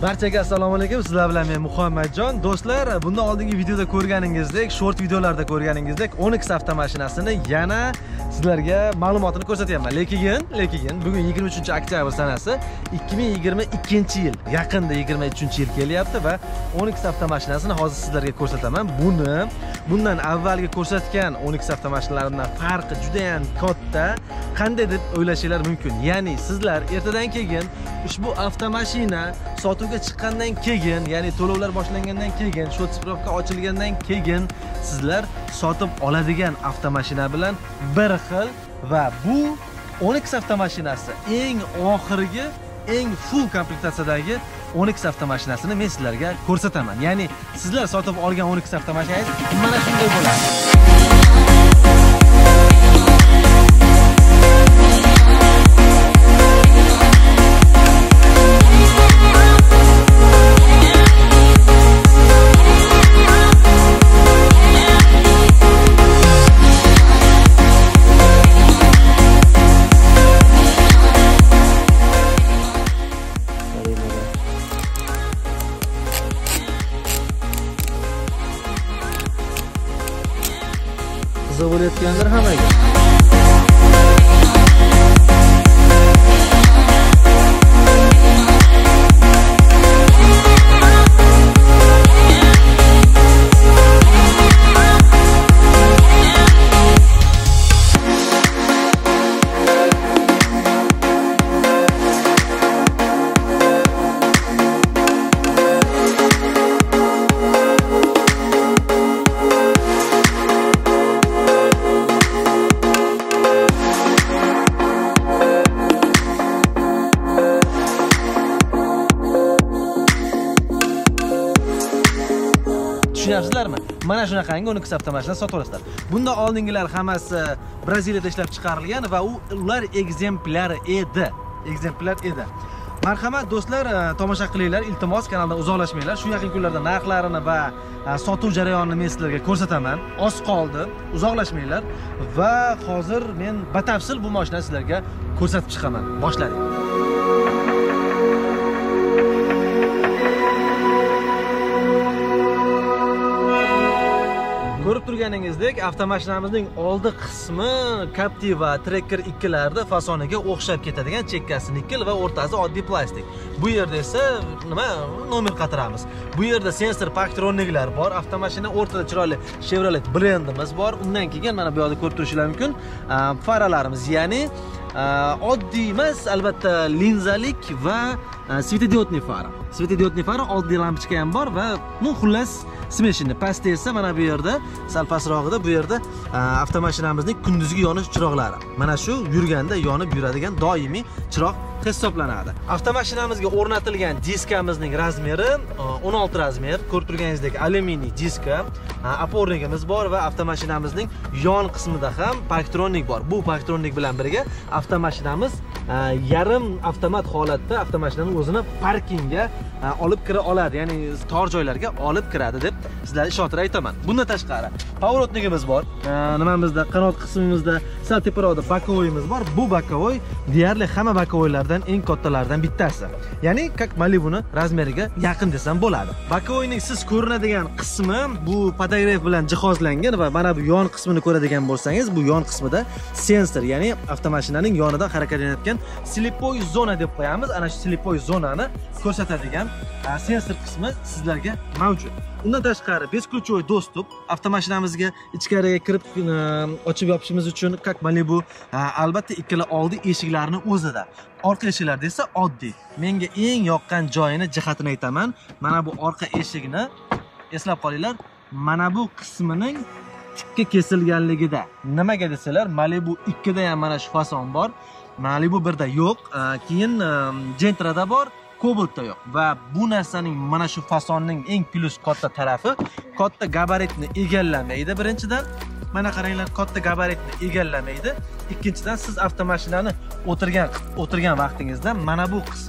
Barchaga assalomu alaykum. Sizlar bilan men Muhammadjon. Do'stlar, bundan oldingi videoda ko'rganingizdek, short videolarda ko'rganingizdek, Onyx avtomashinasini yana sizlarga ma'lumotini ko'rsatyapman. Lekin bugun 23-oktyabr sanasi 2022-yil. Yaqinda 23-yil kelyapti va Onyx avtomashinasini hozir sizlarga ko'rsataman. Bundan avvalgi ko'rsatgan Onyx avtomashinalaridan farqi juda ham katta. Qanday deb o'ylashinglar mumkin. Ya'ni sizlar ertadan keyin ushbu avtomashina sotuvga chiqqandan keyin, ya'ni to'lovlar boshlangandan keyin, shot spravka ochilgandan keyin sizlar sotib oladigan avtomashina bilan bir xil va bu Onyx avtomashinasi eng oxirgi, eng full komplektatsiyadagi Onyx avtomashinasini men sizlarga ko'rsataman. Ya'ni sizlar sotib olgan Onyx avtomashinangiz mana shunday bo'ladi. Qiziq bo'layotgandir hammaga. Tushunyapsizlarmi? Mana shunaqangi Onyx avtomashina sotib olasizlar. Bundan oldingilar hammasi Braziliyada ishlab chiqarilgan va ular ekzemplyar edi. Marhamat do'stlar, tomosha qilinglar, iltimos kanaldan uzoqlashmanglar. Shu yaqin kunlarda narxlarini va sotuv jarayonini men sizlarga ko'rsataman. Oz qoldi, uzoqlashmanglar va hozir men batafsil bu mashinani sizlarga ko'rsatib chiqaman. Boshladik. Ko'rib turganingizdek, avtomashinamizning oldi qismi Captiva Tracker 2 larda fasoniga o'xshab ketadigan, chekkasi nikel va o'rtasi oddiy plastik. Bu yerda esa nomer qatiramiz. Bu yerda sensor paktroniklar bor. Avtomashina o'rtada chiroyli Chevrolet brendimiz bor. Undan keyin mana bu yerda ko'rib turishingiz mumkin, faralarimiz, ya'ni oddiy emas, albatta linzalik va svetodiodniy fara. Svetodiodniy fara, oddiy lampochka ham bor va xullas smeshini. Pastda esa mana bu yerda, sal pastrog'ida bu yerda avtomashinamizning kunduzgi yonish chiroqlari. Mana shu yurganda yonib yuradigan doimiy chiroq hisoblanadi. Avtomashinamizga o'rnatilgan diskamizning razmeri 16 razmer. Ko'rib turganingizdek alyuminiy diska, opornigimiz bor va avtomashinamizning yon qismida ham paktronik bor. Bu paktronik bilan birga avtomashinamiz yarim avtomat holatda avtomashinaning o'zini parkingga olib kira oladi, ya'ni tor joylarga olib kiradi deb sizlarga ishontirib aytaman. Bundan tashqari pavorotnigimiz bor. Nimamizda qanot qismimizda sal teparoqda bokovoyimiz bor. Bu bokovoy deyarli hamma bokovoylardan eng kattalardan bittasi. Ya'ni kak Malibu'ni razmeriga yaqin desam bo'ladi. Bokovoyning siz ko'rinadigan qismi bu podogref bilan jihozlangan va mana bu yon qismini ko'radigan bo'lsangiz, bu yon qismida sensor, ya'ni avtomashinaning yonida harakatlanayotgan slipoy zona deb qo'yamiz. Ana shu slipoy zonani ko'rsatadigan sensor qismi sizlarga mavjud. Undan tashqari beskluchovoy dostуп avtomashinamizga ichkariga kirib ochib yopishimiz uchun kak Malibu albatta ikkala oldi eshiklarni o'zida. Orqa eshiklarda esa oddiy. Menga eng yoqqan joyini, jihatini aytaman. Mana bu orqa eshikni eslab qolinglar. Mana bu qismining tikka kesilganligida. Nimaga desalar, Malibu 2 da ham mana shu fason bor. Malibu 1 da yo'q. Keyin Gentra'da bor. Cobalt'da yo'q va bu narsaning mana shu fasonning eng plus katta tarafi katta gabaritni egallamaydi. Birinchidan, mana qaranglar, katta gabaritni egallamaydi. Ikkinchidan, siz avtomashinani o'tirgan vaqtingizda mana bu qismi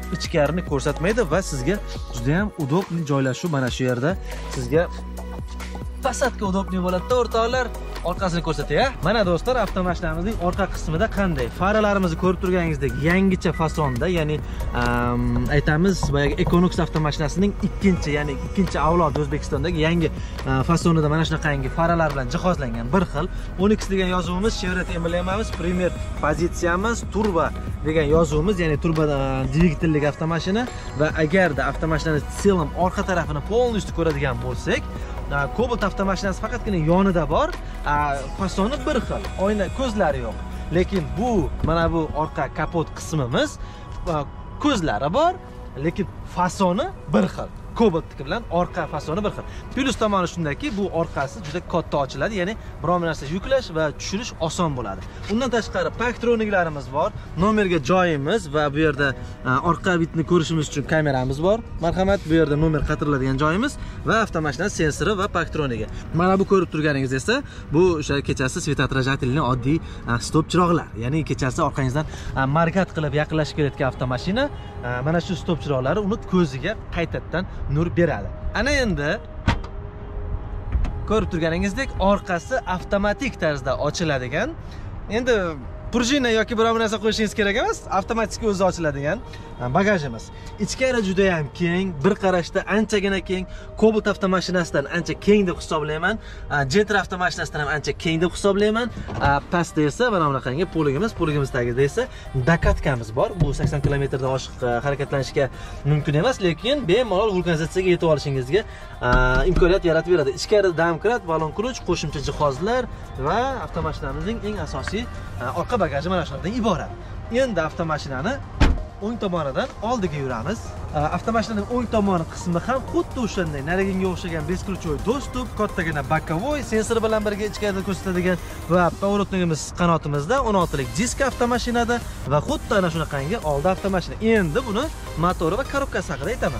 ichkarini ko'rsatmaydi va sizga juda ham udobli joylashuv mana shu yerda sizga посадка удобный bo'ladi-da o'rtoqlar. Orqasini ko'rsatay. Mana do'stlar, avtomashinamizning orqa qismida qanday? Faralarimizni ko'rib turganingizdek yangicha fasonda, ya'ni aytamiz, boyagi Equinox avtomashinasining ikkinchi avlod O'zbekistondagi yangi fasonida mana shunaqangi faralar bilan jihozlangan. Bir xil 12 degan yozuvimiz, Chevrolet emblemamiz, Premier pozitsiyamiz, turbo degan yozuvimiz, ya'ni turbo dvigatellik avtomashina va agarda avtomashinani selim orqa tarafini полностью ko'radigan bo'lsak, Cobalt avtomashinasi faqatgina yonida bor, fasoni bir xil, oyna ko'zlari yo'q. Lekin bu mana bu orqa kapot qismimiz ko'zlari bor, lekin fasoni bir xil. Cobaltniki bilan orqa fasoni bir xil. Plus tomoni shundaki, bu orqasi juda katta ochiladi, ya'ni biror narsa yuklash va tushirish oson bo'ladi. Undan tashqari paktroniklarimiz bor, nomerga joyimiz va bu yerda orqa bitni ko'rishimiz uchun kameramiz bor. Marhamat, bu yerda nomer qatiriladigan joyimiz va avtomashina sensori va paktronigi. Mana bu ko'rib turganingiz esa bu o'sha kechasi svetotrajatelning oddiy stop chiroqlar. Ya'ni kechasi orqangizdan markat qilib yaqinlashib kelayotgan avtomashina mana shu stop chiroqlari uni ko'ziga qaytadan nur beradi. Ana endi ko'rib turganingizdek orqasi avtomatik tarzda ochiladigan. Endi prujina yoki biror narsa qo'yishingiz kerak emas, avtomatik o'zi ochiladigan bagajimiz. Ichkari juda ham keng, bir qarashda anchagina keng. Cobalt avtomashinasidan ancha keng deb hisoblayman. Gentra avtomashinasidan ham ancha keng deb hisoblayman. Pastda esa mana bunaqangi poligimiz tagida esa dakatkamiz bor. Bu 80 km dan oshiq harakatlanishga mumkin emas, lekin bemalol vulkanizatsiyaga yetib olishingizga imkoniyat yaratib beradi. Ichkarida domkrat, balon kuruch, qo'shimcha jihozlar va avtomashinamizning eng asosiy orqa bagaji mana shundan iborat. Endi avtomashinani o'ng tomonidan oldiga yuramiz. Avtomashinaning o'ng tomoni qismi ham xuddi o'shanday nariginga o'xshagan beskruchoy dostуп, kattagina bokovoy sensor bilan birga ichkarida ko'rsatadigan va поворотнигimiz qanotimizda 16 lik disk avtomashinada va xuddi ana shunaqangi oldi avtomashina. Endi buni motori va korobkasi haqida aytaman.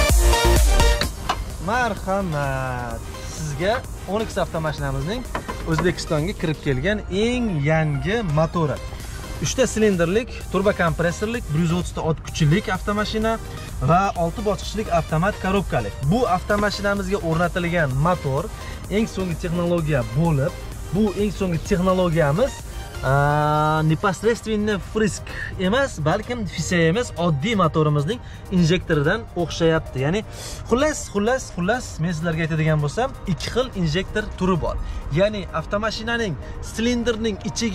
Marhamat. Sizga 12 avtomashinamizning O'zbekistonga kirib kelgan eng yangi motori. 3 ta silindrlik, turbo kompressorlik, 130 ot kuchlik avtomashina va 6 bosqichlik avtomat korobkalik. Bu avtomashinamizga o'rnatilgan motor eng so'nggi texnologiya bo'lib, bu eng so'nggi texnologiyamiz непосредственно frisk emas, balkim FISA emas, oddiy motorimizning injektoridan o'xshayapti. Ya'ni xullas men sizlarga aytadigan bo'lsam, ikki xil injektor turi bor. Ya'ni avtomashinaning silindrning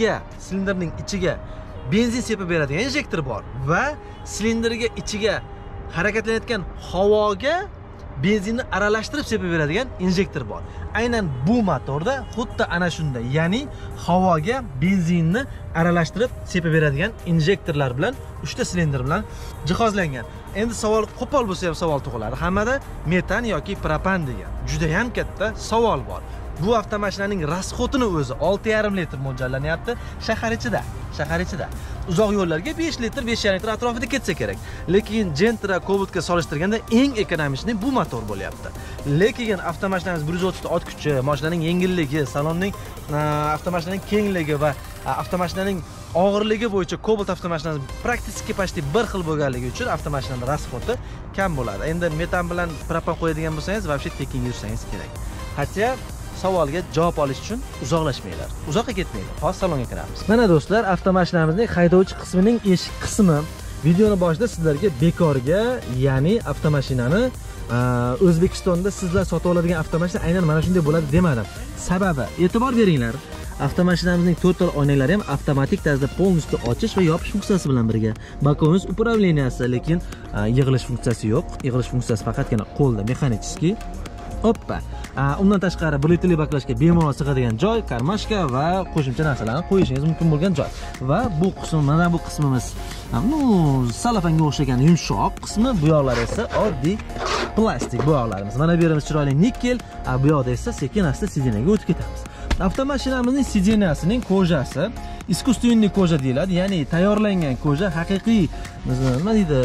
ichiga benzin sepib beradigan injektor bor va silindrga ichiga harakatlanayotgan havoga benzinni aralashtirib sepib beradigan injektor bor. Aynan bu motorda xuddi ana shunday, ya'ni havoga benzinni aralashtirib sepib beradigan injektorlar bilan 3 ta silindr bilan jihozlangan. Endi savol qo'pol bo'lsa ham savol tug'iladi. Hammada metan yoki propan degan juda ham katta savol bor. Bu avtomashinaning rasxotini o'zi 6,5 litr mo'ljallanyapti shahar ichida. Uzoq yo'llarga 5 litr, 5,5 litr atrofida ketsa kerak. Lekin Gentra Cobaltga solishtirganda eng ekonomik bu motor bo'lyapti. Lekin avtomashinamiz 130 ot kuchi, mashinaning yengilligi, salonning avtomashinaning kengligi va avtomashinaning og'irligi bo'yicha Cobalt avtomashinasi praktik почти bir xil bo'lganligi uchun avtomashinaning rasxoti kam bo'ladi. Endi metan bilan propan qo'yadigan bo'lsangiz, вообще tekin yursangiz kerak. Hatto savolga javob olish uchun uzoqlashmanglar. Uzoqqa ketmanglar. Hozir salonga kiramiz. Mana do'stlar, avtomashinamizning haydovchi qismining eshik qismi. Videoni boshida sizlarga bekorga, ya'ni avtomashinani O'zbekistonda sizlar sotib oladigan avtomashina aynan mana shunday bo'ladi demadim. Sababi, e'tibor beringlar. Avtomashinamizning to'rtal oynalari ham avtomatik tarzda полностью ochish va yopish funksiyasi bilan birga. Bokovimiz управленияsi, lekin yig'ilish funksiyasi yo'q. Yig'ilish funksiyasi faqatgina qo'lda, mexanichески. Hoppa. Undan tashqari bulutli baklashga bemalol sig'adigan joy, karmashka va qo'shimcha narsalarni qo'yishingiz mumkin bo'lgan joy. Va bu qism, mana bu qismimiz salafanga o'xshagan yumshoq qismi, bu yoqlar esa oddiy plastik bu yoqlarimiz. Mana bu yerimiz chiroyli nikel, bu yoqda esa sekin-asta sidinaga o'tib ketamiz. Avtomashinamizning sidinasining kojasi искусственный koja deyiladi, ya'ni tayyorlangan koja, haqiqiy nima deydi,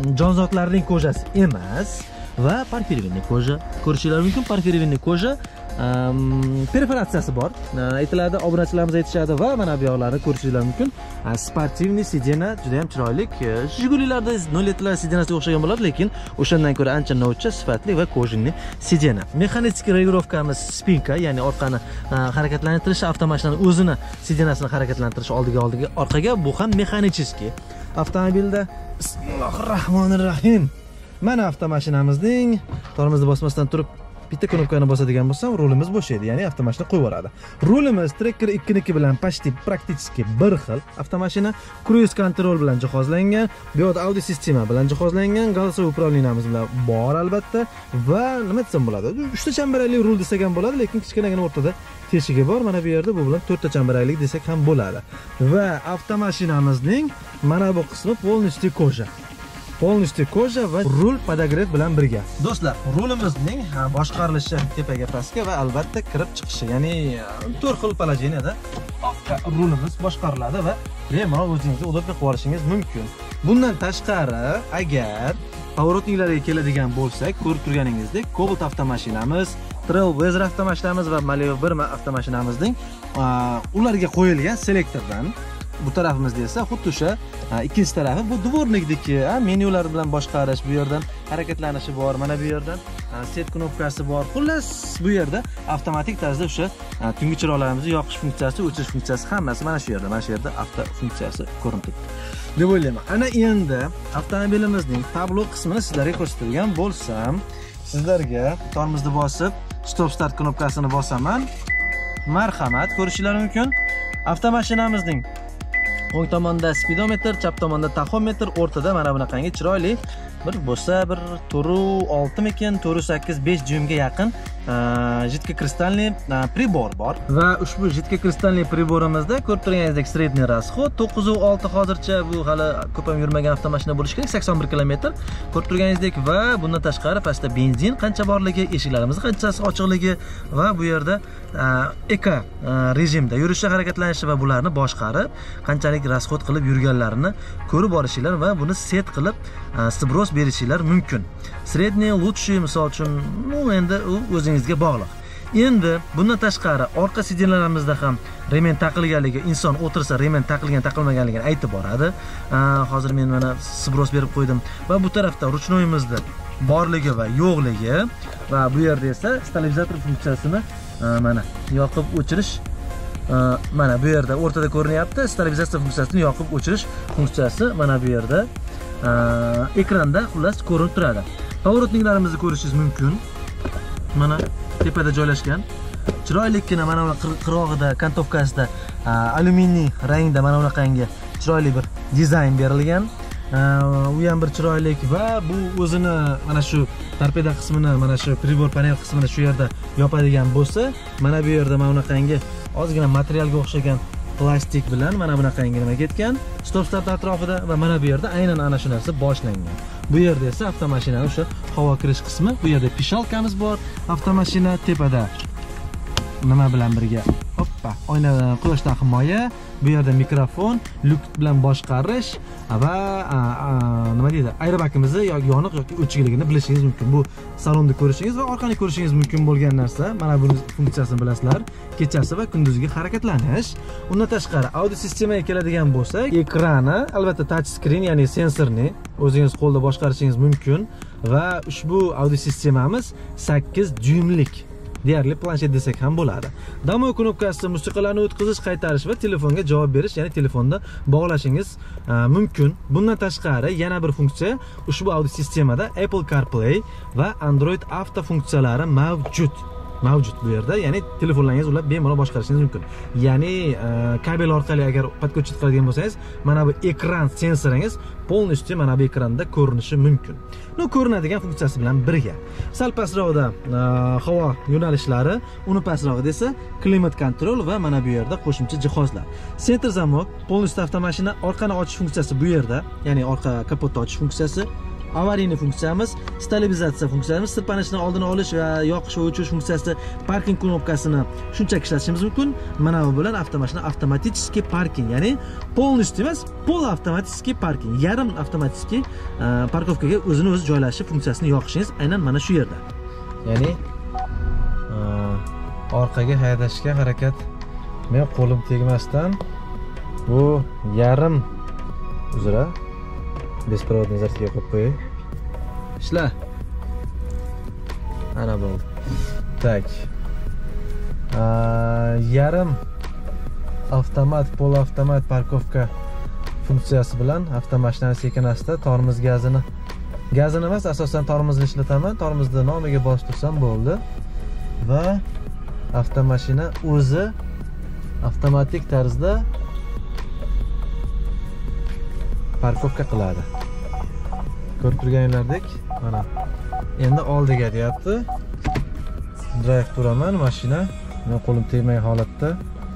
jonzotlarning kojasi emas. Va porfiriyniy koja. Ko'rishingiz mumkin, porfiriyniy koja perforatsiyasi bor. Aytiladi, obunachilarimiz aytishadi va mana bu yoqlarni ko'rishingiz mumkin. Sportivniy sidena juda ham chiroyli. Jigulilarda 07lar sidenasiga o'xshagan bo'ladi, lekin o'shandan ko'ra ancha novcha, sifatli va kojinli sidena. Mexanik regulovkamiz spinka, ya'ni orqani harakatlantirish, avtomashinaning o'zini sidenasini harakatlantirish oldiga orqaga, bu ham mexanicheskiy. Avtomobilda Bismillahirrohmanirrohim. Mana avtomashinamizning tormozni bosmasdan turib bitta knopkani bosadigan bo'lsam, rulimiz bo'shaydi, ya'ni avtomashina qo'yib yuboradi. Rulimiz Tracker 2niki bilan praktik bir xil. Avtomashina cruise control bilan jihozlangan, bu yerda audio sistema bilan jihozlangan, голосовой управлениemiz bilan bor albatta va nima desam bo'ladi? 3 ta chambarakli rul desak ham bo'ladi, lekin kichkinagina o'rtada teshigi bor. Mana bu yerda bu bilan 4 ta chambarakli desak ham bo'ladi. Va avtomashinamizning mana bu qismi полностью koja. Polniy koja va rul podogrev bilan birga. Do'stlar, rulimizning boshqarilishi tepaga pastga va albatta kirib chiqishi, ya'ni 4 xil palajeniyada rulimiz boshqariladi va bemalol o'zingizga udobli qilib olishingiz mumkin. Bundan tashqari, agar поворотникларga keladigan bo'lsak, ko'rib turganingizdek, Cobalt avtomashinamiz, Trailblazer avtomashinamiz va Malibu 1 avtomashinamizning ularga qo'yilgan selektordan bu tarafimizda esa xuddi o'sha ikkinchi tarafi bu dvornikdagi menyular bilan boshqarish, bu yerdan harakatlanishi bor, mana bu yerdan set knopkasi bor. Xullas, bu yerda avtomatik tarzda o'sha tungi chiroqlarimizni yoqish funksiyasi, o'chirish funksiyasi hammasi mana shu yerda avto funksiyasi ko'rinib turibdi deb o'ylayman. Ana endi avtomobilimizning tablo qismini sizlarga ko'rsatadigan bo'lsam, sizlarga tormozni bosib, stop start knopkasini bosaman. Marhamat, ko'rishingiz mumkin. Avtomashinamizning o'ng tomonda speedometr, chap tomonda taxometr, o'rtada mana bunaqangi chiroyli bir bo'lsa bir 4.6 mikin, 4.8, 5 dyumga yaqin jidkokristalniy pribor bor. Va ushbu jidkokristalniy priborimizda ko'rib turganingizdek sredniy расход 9.6 hozircha, bu hali ko'p ham yurmagan avtomashina bo'lishi kerak, 81 km ko'rib turganingizdek va bundan tashqari pastda benzin qancha borligi, eshiklarimiz qanchasi ochiqligi va bu yerda eko rejimda yurishga harakatlanishi va bularni boshqarib qanchalik расход qilib yurganlarini ko'rib olishinglar va buni set qilib sbros berishinglar mumkin. Sredniy, lutshi misol uchun, endi u o'zingizga bog'liq. Endi bundan tashqari orqa sidenalarimizda ham remen taqilganligi, inson o'tirsa remen taqilgan taqilmaganligini aytib boradi. Hozir men mana sbros berib qo'ydim va bu tarafda ruchnoyimizda borligi va yo'qligi va bu yerda esa stabilizator funksiyasini mana yoqib o'chirish, mana bu yerda o'rtada ko'rinyapti. Stabilizatsiya funksiyasini yoqib o'chirish funksiyasi mana bu yerda ekranda xullas ko'rinib turadi. Поворотникlarimizni ko'rishingiz mumkin. Mana tepada joylashgan. Chiroylikkina mana bu qirog'ida, kantovkasida alyuminiy rangda mana bunaqangi chiroyli bir dizayn berilgan. U ham bir chiroylik va bu o'zini mana shu torpeda qismini, mana shu pribor panel qismini shu yerda yopadigan bo'lsa, mana bu yerda mana bunaqangi ozgina materialga o'xshagan plastik bilan mana bunaqangi nima ketgan stop start atrofida va mana bu yerda aynan ana shu narsa boshlangan. Bu yerda esa avtomashinaning o'sha havo kirish qismi, bu yerda pishalkamiz bor. Avtomashina tepada nima bilan birga? Hoppa, oynadan quyoshdan himoya, bu yerda mikrofon, lyuk bilan boshqarish va nima deydi, airbagimizni yoki yoniq yoki o'chikligini bilishingiz mumkin. Bu salonni ko'rishingiz va orqani ko'rishingiz mumkin bo'lgan narsa. Mana bu funksiyasini bilasizlar. Kechasi va kunduzgi harakatlanish. Undan tashqari audio sistemaga keladigan bo'lsak, ekrani albatta touch screen, ya'ni sensorni o'zingiz qo'lda boshqarishingiz mumkin va ushbu audio sistemamiz 8 dyumlik. Deyarli planshet desak ham bo'ladi. Damo knopkasi musiqalarni o'tkazish, qaytarish va telefonga javob berish, ya'ni telefonda bog'lashingiz mumkin. Bundan tashqari yana bir funksiya ushbu audio sistemada Apple CarPlay va Android Auto funksiyalari mavjud bu yerda, ya'ni telefonlaringiz ulab bemalol boshqarishingiz mumkin. Ya'ni kabel orqali agar podключить qiladigan bo'lsangiz, mana bu ekran sensoringiz полностью mana bu ekranda ko'rinishi mumkin. Ko'rinadigan funksiyasi bilan birga. Sal pastroqda havo yo'nalishlari, uni pastrog'ida esa klimat kontrol va mana bu yerda qo'shimcha jihozlar. Center zamok, полностью avtomashina orqani ochish funksiyasi bu yerda, ya'ni orqa kapotni ochish funksiyasi. Avariyni funksiyamiz, stabilizatsiya funksiyamiz, sirpanishni oldini olish va yoqish va o'chirish funksiyasi, parking knopkasini shunchaki ishlatishimiz mumkin. Mana bu bilan avtomashina avtomatiskiy parking, ya'ni полностью emas, polavtomatskiy parking, yarim avtomatskiy parkovkaga o'zini o'zi joylashi funksiyasini yoqishingiz aynan mana shu yerda. Ya'ni orqaga haydashga harakat. Men qo'lim tegmasdan bu yarim uzra беспроводный zartga qo'yib qo'yay. Ishla. Ana bo'ldi. Tak. Yarim avtomat, polavtomat parkovka funksiyasi bilan avtomashinani sekin-asta tormoz gazini emas, asosan tormozni ishlataman. Tormozni nomiga bosib tursam bo'ldi va avtomashina o'zi avtomatik tarzda parkovka qiladi. Ko'rib turganinglardek, mana endi oldiga deyapti. Drive turaman, mashina men qo'lim tegmay holatda.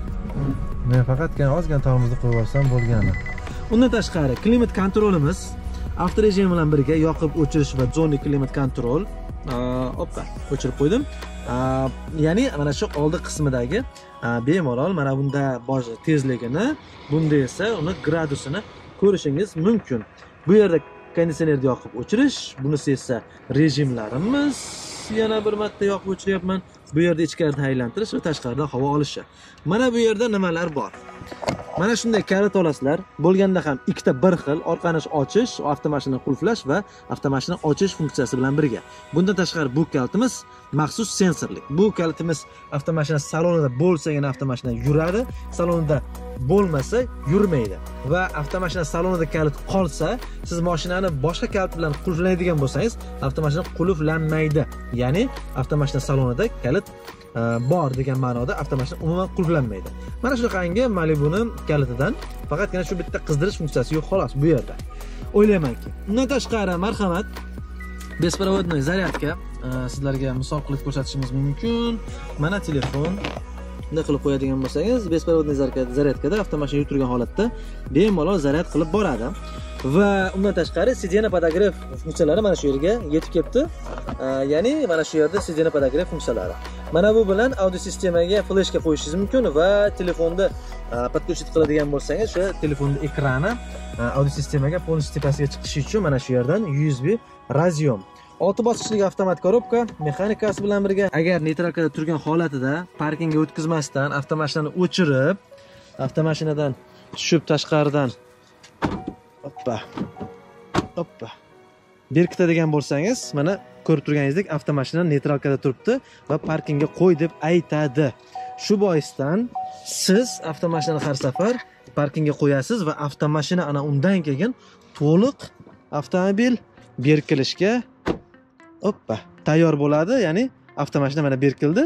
Men faqatgina ozgina tormozni qo'yib olsam bo'lgani. Undan tashqari klimat kontrolimiz avto rejim bilan birga yoqib o'chirish va zona klimat kontrol. Hoppa, o'chirib qo'ydim. Ya'ni mana shu oldi qismidagi bemalol mana bunda bosh tezligini, bunda esa uni gradusini ko'rishingiz mumkin. Bu yerda konditsionerni yoqib o'chirish, bunisi esa rejimlarimiz. Yana bir marta yoqib o'chiryapman. Bu yerda ichkarida aylantirish va tashqaridan havo olishi. Mana bu yerda nimalar bor? Mana shunday kalit olasizlar. Bo'lganda ham ikkita bir xil orqani ochish, avtomashinani qulflash va avtomashina ochish funksiyasi bilan birga. Bundan tashqari bu kalitimiz maxsus sensorlik. Bu kalitimiz avtomashina salonida bo'lsagina avtomashina yuradi, salonida bo'lmasa yurmaydi. Va avtomashina salonida kalit qolsa, siz mashinani boshqa kalit bilan qulflaydigan bo'lsangiz, avtomashina qulflanmaydi. Ya'ni avtomashina salonida kalit bor degan ma'noda avtomashina umuman qulflanmaydi. Mana shunaqangi Malibu'ning kalitidan faqatgina shu bitta qizdirish funksiyasi yo'q xolos bu yerda. O'ylaymanki. Undan tashqari marhamat беспроводный zaryadka sizlarga misol qilib ko'rsatishimiz mumkin. Mana telefon bunday qilib qo'yadigan bo'lsangiz, беспроводный zaryadkada avtomashina yurgan holatda bemalol zaryad qilib boradi. Va undan tashqari sidena podogref funksiyalari mana shu yerga yetib kelibdi. Ya'ni mana shu yerda sidena podogref funksiyalari. Mana bu bilan audio sistemaga fleshka qo'yishingiz mumkin va telefonda podключить qiladigan bo'lsangiz, o'sha telefonning ekrani audio sistemaga polностью tepasiga chiqishi uchun mana shu yerdan USB razъем. 6 bosqichli avtomat korobka mexanikasi bilan birga. Agar neytralkada turgan holatida parkingga o'tkazmasdan avtomashinani o'chirib, avtomashinadan tushib tashqaridan hoppa berkitadigan bo'lsangiz, mana ko'rib turganingizdek avtomashina neytralkada turibdi va parkingga qo'y deb aytadi. Shu boisdan siz avtomashinani har safar parkingga qo'yasiz va avtomashina ana undan keyin to'liq avtomobil berkilishga tayyor bo'ladi. Ya'ni avtomashina mana berkildi.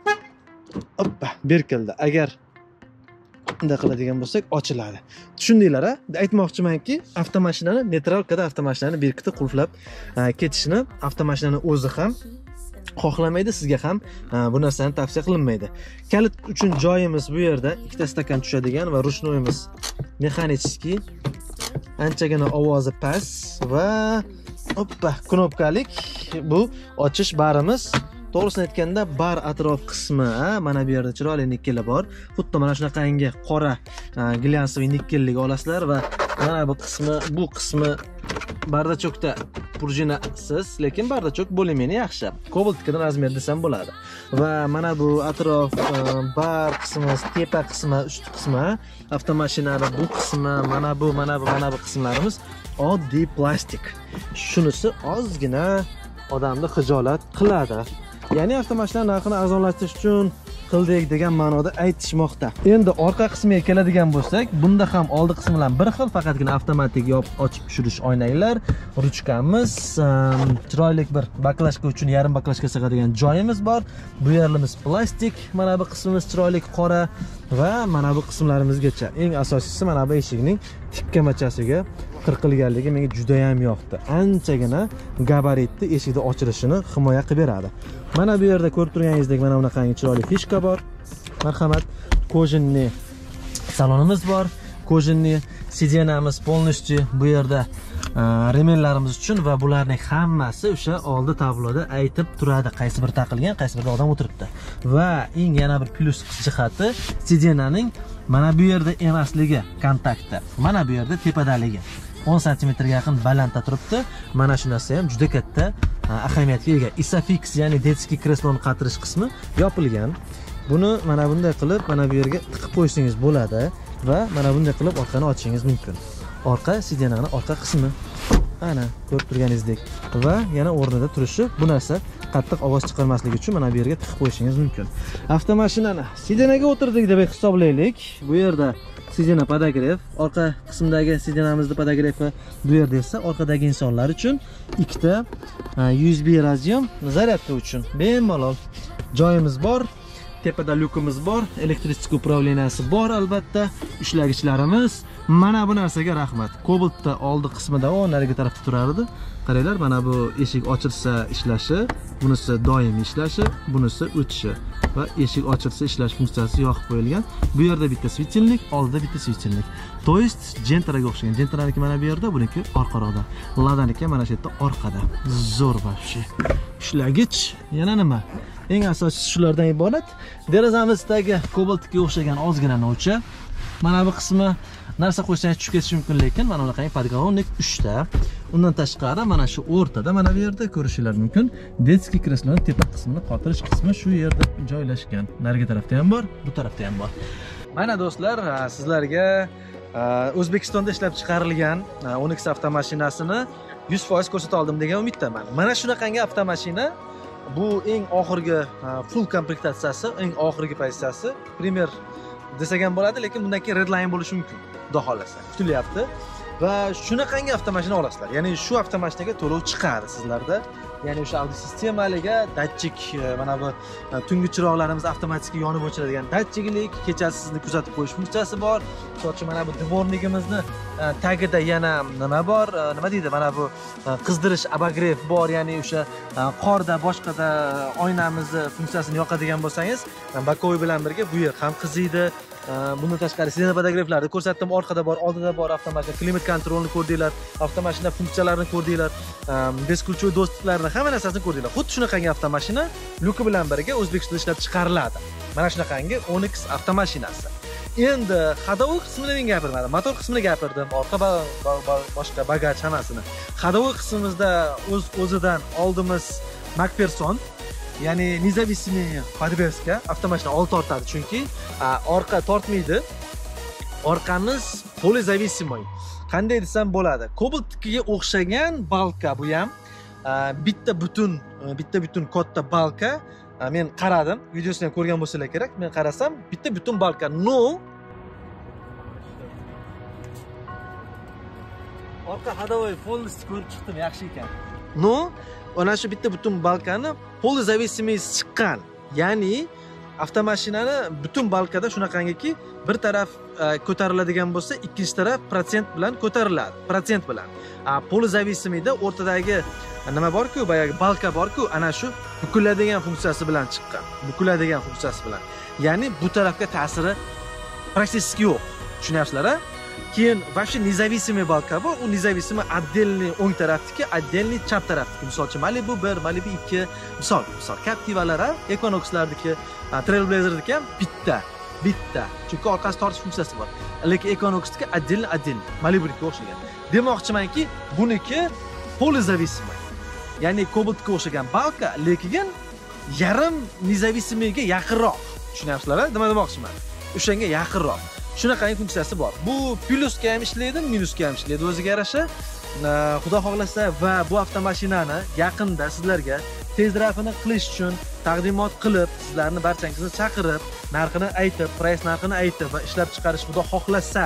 Berkildi. Agar bunday qiladigan bo'lsak, ochiladi. Tushundinglar a? Aytmoqchimanki, avtomashinani neytralkada avtomashinani berkitib qulflab ketishni avtomashinani o'zi ham xohlamaydi, sizga ham bu narsani tavsiya qilinmaydi. Kalit uchun joyimiz bu yerda ikkita stakan tushadigan va rushnoyimiz mexanichskiy. Anchagina ovozi past va knopkalik bu ochish barimiz. To'g'risini aytganda bar atrof qismi mana bu yerda chiroyli nikellar bor. Xuddi mana shunaqangi qora glyansoviy nikellik olasizlar va mana bu qismi bardachokda prujinasiz, lekin bardachok bo'limini yaxshi. Kobaltkadan razmer desam bo'ladi. Va mana bu atrof bar qismi, tepa qismi, ust qismi, avtomashinaning bu qismi, mana bu qismlarimiz oddiy plastik. Shunisi ozgina odamni xijolat qiladi. Ya'ni avtomashina narxini arzonlashtirish uchun qildik degan ma'noda aytishmoqda. Endi orqa qismiga keladigan bo'lsak, bunda ham oldi qismi bilan bir xil, faqatgina avtomatik yopib ochib tushirish oynaklar, ruchkamiz, chiroyli bir baklashka uchun yarim baklashka sig'adigan joyimiz bor. Bu yerimiz plastik, mana bu qismimiz chiroyli qora va mana bu qismlarimizgacha. Eng asosiysi mana bu eshikning tikkamachasiga qirqilganligi menga juda ham yoqdi. Anchagina gabaritli eshikni ochilishini himoya qilib beradi. Mana bu yerda ko'rib turganingizdek mana bunaqangi chiroyli fishka bor. Marhamat, kojinli salonimiz bor. Kojinli sidenamiz полностью bu yerda remenlarimiz uchun va bularning hammasi o'sha oldi tabloda aytib turadi, qaysi bir taqilgan, qaysi bir odam o'tiribdi. Va eng yana bir plus jihati sidenaning mana bu yerda emasligi kontaktda. Mana bu yerda tepadaligi 10 cm ga yaqin balandda turibdi. Mana shu narsa ham juda katta ahamiyatga ega. Isofix, ya'ni detskiy kresloni qatirish qismi yopilgan. Buni mana bunday qilib, mana bu yerga tiqib qo'yishingiz bo'ladi va mana bunday qilib orqani ochishingiz mumkin. Orqa sidenani orqa qismi. Ana, ko'rib turganingizdek va yana o'rnida turishi. Bu narsa qattiq ovoz chiqarmasligi uchun mana bu yerga tiqib qo'yishingiz mumkin. Avtomashinani sidenaga o'tirdik deb hisoblaylik. Bu yerda sidena podogref, orqa qismidagi sidenamizning podografi bu yerda esa orqadagi insonlar uchun ikkita USB razyom zaryadka uchun bemalol joyimiz bor. Tepada lyukimiz bor, elektrik upravleniyasi bor albatta, ushlagichlarimiz. Mana bu narsaga rahmat. Cobalt'da oldi qismida o nariga tarafda turardi. Qaranglar, mana bu eshik ochilsa ishlashi, bunisi doimiy ishlashi, bunisi o'tishi va eshik ochilsa ishlash funksiyasi yoqib qo'yilgan. Bu yerda bitta svechenlik, oldida bitta svechenlik. To есть Gentraga o'xshagan. Gentraniki mana bu yerda, buniki orqaroqda. Ladaniki mana shu yerda orqada. Zo'r вообще. Ushlagich yana nima? Eng asosiysi shulardan iborat. Derazamizdagi Cobalt'ga o'xshagan ozgina novcha. Mana bu qismi narsa qo'ysangiz tushib ketishi mumkin, lekin mana bunaqangi podголовник 3 ta. Undan tashqari mana shu o'rtada mana bu yerda ko'rishingiz mumkin. Detskiy kresloning tepa qismini qotirish qismi shu yerda joylashgan. Nariga tarafda ham bor, bu tarafda ham bor. Mana do'stlar, sizlarga O'zbekistonda ishlab chiqarilgan Onyx avtomashinasini 100% ko'rsata oldim degan umiddaman. Mana shunaqangi avtomashina bu eng oxirgi full komplektatsiyasi, eng oxirgi pozitsiyasi. Primer desak ham bo'ladi, lekin bundan keyin redline bo'lishi mumkin. Xudo xolasa, kutilyapti. Va shunaqangi avtomashina olasizlar. Ya'ni shu avtomashinaga to'lov chiqadi sizlarda. Ya'ni o'sha audio sistemaliga datchik, mana bu tungi chiroqlarimiz avtomatik yonib o'chiradigan datchiklik, kechasi sizni kuzatib qo'yish funksiyasi bor. So'chi mana bu dvornigimizni tagida yana nima bor? Nima deydi? Mana bu qizdirish abagrev bor, ya'ni o'sha qorda, boshqada oynamizni funksiyasini yoqadigan bo'lsangiz, bakovoy bilan birga bu yer ham qiziydi. Bundan tashqari sidena podogreflarni ko'rsatdim, orqada bor, oldida bor avtomashina, klimat kontrolini ko'rdinglar, avtomashina funksiyalarini ko'rdinglar, beskulchoy do'stlarni hamma narsasini ko'rdinglar. Xuddi shunaqangi avtomashina lyuki bilan birga O'zbekistonda ishlab chiqariladi. Mana shunaqangi Onyx avtomashinasi. Endi hadovoy qismini men gapirmadim, motor qismini gapirdim, orqa boshqa bagaj hammasini. Hadovoy qismimizda o'zidan oldimiz Macpherson, ya'ni независимый подвеска, avtomashina old tortadi chunki orqa tortmaydi. Orqamiz полизависимый. Qanday desam bo'ladi? Cobalt'ga o'xshagan balka bu ham. Bitta butun katta balka. Men qaradim, videosini ham ko'rgan bo'lsalar kerak. Men qarasam, bitta butun balka. No. Orqa hadovoy полностью ko'rib chiqdim, yaxshi ekan. No, ana shu bitta butun balkani полизависимый chiqqan. Ya'ni avtomashinani butun balkada shunaqangiki, bir taraf ko'tariladigan bo'lsa, ikkinchi taraf protsent bilan ko'tariladi. Protsent bilan. Полизависимыйda o'rtadagi nima bor-ku, boyagi balka bor-ku, ana shu bukiladigan funksiyasi bilan chiqqan. Bukiladigan funksiyasi bilan. Ya'ni bu tarafga ta'siri praktически yo'q. Tushunyapsizlar-a? Keyin вообще независимый balka bor, u независимый отдельный o'ng tarafdagi, отдельный chap tarafdagi. Masalan, Malibu 1, Malibu 2, misol Captiva'lar, Equinox'lardagi, Trailblazer'dagi ham bitta. Chunki orqasi tortish funksiyasi bor. Lekin Equinox'dagi отдельный, Malibu'ga o'xshagan. Demoqchimanki, buniki полизависимый. Ya'ni Cobalt'ga o'xshagan balka, lekin yarim независимыйga yaqinroq. Tushunyapsizlar-a? Nima demoqchiman? O'shanga yaqinroq. Shunaqangi funksiyasi bor. Bu plyusga ham ishlaydi, minusga ham ishlaydi o'ziga yarasha. Xudo xohlasa va bu avtomashinani yaqinda sizlarga tez rafini qilish uchun taqdimot qilib, sizlarni barchangizni chaqirib, narxini aytib, price narxini aytib va ishlab chiqarish xudo xohlasa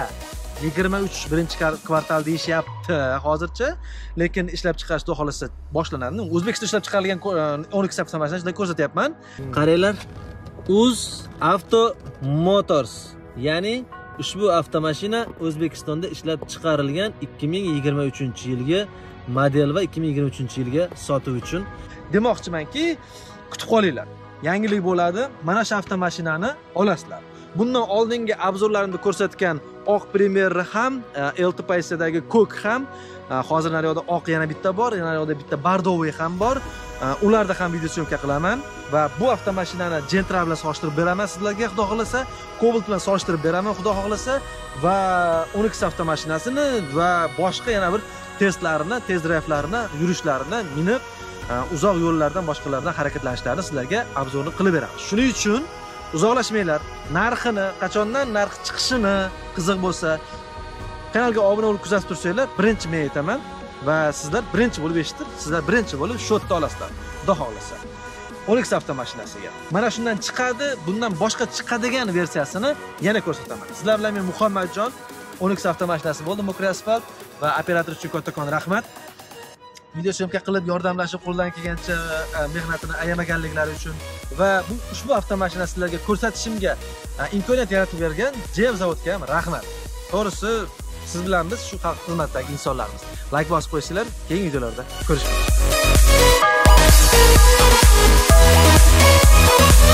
23 birinchi kvartal deyishyapti hozircha, lekin ishlab chiqarish xudo xohlasa boshlanadi. O'zbekistonda ishlab chiqarilgan Onyx avtomashinasini ko'rsatyapman. Qaranglar, Uz Auto Motors, ya'ni ushbu avtomashina O'zbekistonda ishlab chiqarilgan 2023-yilgi model va 2023-yilga sotuv uchun. Demoqchimanki, kutib qolinglar. Yangilik bo'ladi. Mana shu avtomashinani olasizlar. Bundan oldingi obzorlarimda ko'rsatgan oq Primer'i ham, LT pozisidagi ko'k ham, hozir naryoqda oq yana bitta bor, yana naryoqda bitta bordoviy ham bor. Ularda ham video syomka qilaman va bu avtomashinani Gentra bilan solishtirib beraman sizlarga xudo xolasa, Cobalt bilan solishtirib beraman xudo xolasa va Onyx avtomashinasini va boshqa yana bir testlarini, test drive'larini, yurishlarini minib uzoq yo'llardan boshqalardan harakatlanishlarini sizlarga obzorni qilib beramiz. Shuning uchun uzoqlashmanglar. Narxini, qachondan narx chiqishini qiziq bo'lsa, kanalga obuna bo'lib kuzatib tursanglar, birinchi men aytaman va sizlar birinchi bo'lib eshitib, sizlar birinchi bo'lib shotda olasizlar. Xudo xolasa. Onyx avtomashinasiga. Mana shundan chiqadi, bundan boshqa chiqadigan versiyasini yana ko'rsataman. Sizlar bilan men Muhammadjon, Onyx avtomashinasi bo'ldi, Mokri asfalt va operator uchun kattakon rahmat. Video syomka qilib yordamlashib qo'ldan kelgancha mehnatini ayamaganliklari uchun va ushbu avtomashina sizlarga ko'rsatishimga imkoniyat yaratib bergan Jev zavodga ham rahmat. To'g'risi, siz bilan biz shu xalq xizmatidagi insonlarmiz. Like bosib qo'ysanglar, keyingi videolarda ko'rishamiz.